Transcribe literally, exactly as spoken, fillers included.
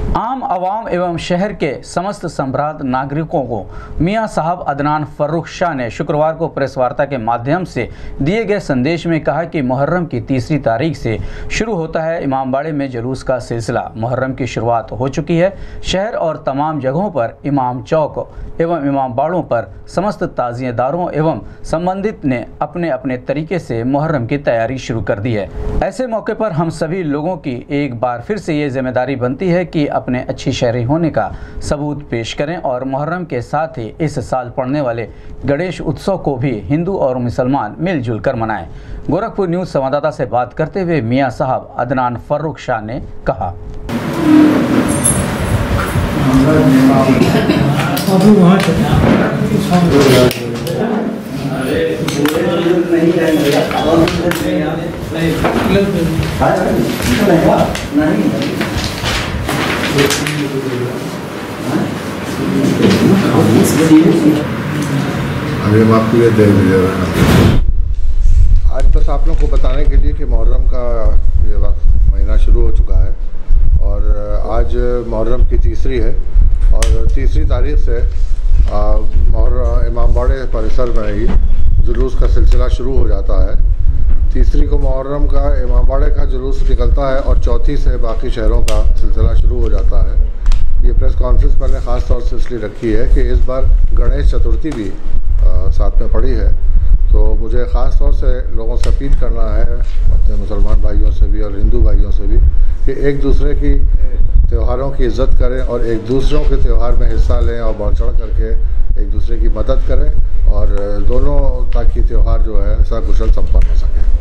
आम आवाम एवं शहर के समस्त संभ्रांत नागरिकों को मियां साहब अदनान फर्रुख शाह ने शुक्रवार को प्रेस वार्ता के माध्यम से दिए गए संदेश में कहा कि मुहर्रम की तीसरी तारीख से शुरू होता है इमामबाड़े में जुलूस का सिलसिला। मुहर्रम की शुरुआत हो चुकी है। शहर और तमाम जगहों पर इमाम चौक एवं इमामबाड़ों पर समस्त ताज़ियेदारों एवं संबंधित ने अपने अपने तरीके से मुहर्रम की तैयारी शुरू कर दी है। ऐसे मौके पर हम सभी लोगों की एक बार फिर से ये जिम्मेदारी बनती है कि अपने अच्छी शहरी होने का सबूत पेश करें और मुहर्रम के साथ ही इस साल पड़ने वाले गणेश उत्सव को भी हिंदू और मुसलमान मिलजुल कर मनाएं। गोरखपुर न्यूज़ संवाददाता से बात करते हुए मियां साहब अदनान फर्रुख शाह ने कहा। अभी हम आपको ये दे आज बस आप लोग को बताने के लिए कि मुहर्रम का ये महीना शुरू हो चुका है और आज मुहर्रम की तीसरी है और तीसरी तारीख से मुहर्रम इमामबाड़े परिसर में ही जुलूस का सिलसिला शुरू हो जाता है। तीसरी को मुहर्रम का इमामबाड़े का जुलूस निकलता है और चौथी से बाकी शहरों का सिलसिला शुरू हो जाता है। ये प्रेस कॉन्फ्रेंस मैंने ख़ास तौर से इसलिए रखी है कि इस बार गणेश चतुर्थी भी आ, साथ में पड़ी है, तो मुझे ख़ास तौर से लोगों से अपील करना है, अपने मुसलमान भाइयों से भी और हिंदू भाइयों से भी, कि एक दूसरे की त्योहारों की इज़्ज़त करें और एक दूसरों के त्यौहार में हिस्सा लें और बढ़ चढ़ करके एक दूसरे की मदद करें और दोनों ताकि त्यौहार जो है सकुशल संपन्न हो सके।